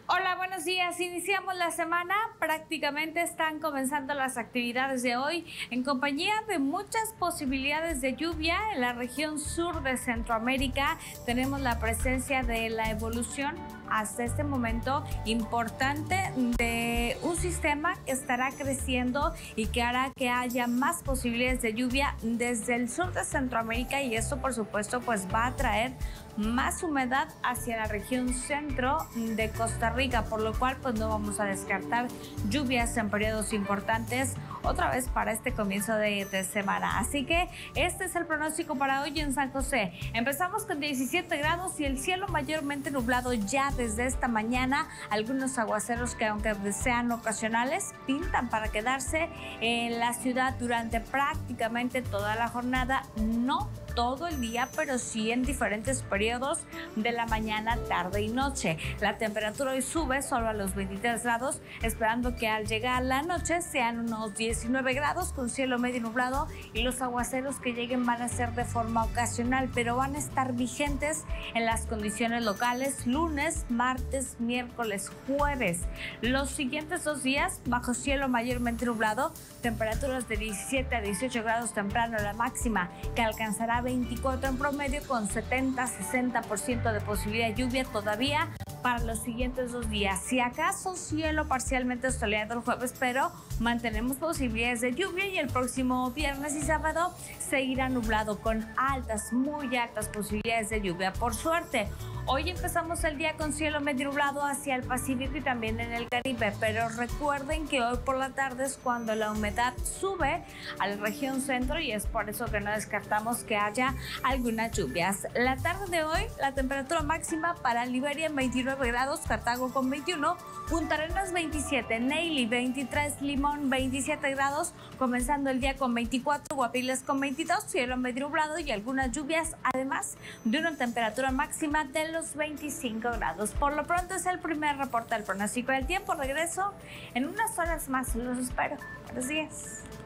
Hola, buenos días. Iniciamos la semana. Prácticamente están comenzando las actividades de hoy en compañía de muchas posibilidades de lluvia en la región sur de Centroamérica. Tenemos la presencia de la evolución hasta este momento importante de un sistema que estará creciendo y que hará que haya más posibilidades de lluvia desde el sur de Centroamérica, y esto por supuesto pues va a traer más humedad hacia la región centro de Costa Rica, por lo cual pues no vamos a descartar lluvias en periodos importantes otra vez para este comienzo de semana. Así que este es el pronóstico para hoy en San José. Empezamos con 17 grados y el cielo mayormente nublado ya desde esta mañana. Algunos aguaceros que, aunque sean ocasionales, pintan para quedarse en la ciudad durante prácticamente toda la jornada. No todo el día, pero sí en diferentes periodos de la mañana, tarde y noche. La temperatura hoy sube solo a los 23 grados, esperando que al llegar la noche sean unos 19 grados con cielo medio nublado, y los aguaceros que lleguen van a ser de forma ocasional, pero van a estar vigentes en las condiciones locales lunes, martes, miércoles, jueves. Los siguientes 2 días bajo cielo mayormente nublado, temperaturas de 17 a 18 grados temprano, la máxima que alcanzará 24 en promedio, con 70-60% de posibilidad de lluvia todavía para los siguientes 2 días. Si acaso cielo parcialmente soleado el jueves, pero mantenemos posibilidades de lluvia, y el próximo viernes y sábado seguirá nublado con altas, muy altas posibilidades de lluvia. Por suerte, hoy empezamos el día con cielo medio nublado hacia el Pacífico y también en el Caribe, pero recuerden que hoy por la tarde es cuando la humedad sube a la región centro, y es por eso que no descartamos que haya algunas lluvias. La tarde de hoy, la temperatura máxima para Liberia en 29 grados, Cartago con 21, Punta Arenas 27, Neily 23, Limón 27 grados, comenzando el día con 24, Guapiles con 22, cielo medio nublado y algunas lluvias, además de una temperatura máxima de los 25 grados. Por lo pronto es el primer reporte del pronóstico del tiempo. Regreso en unas horas más, los espero. Buenos días.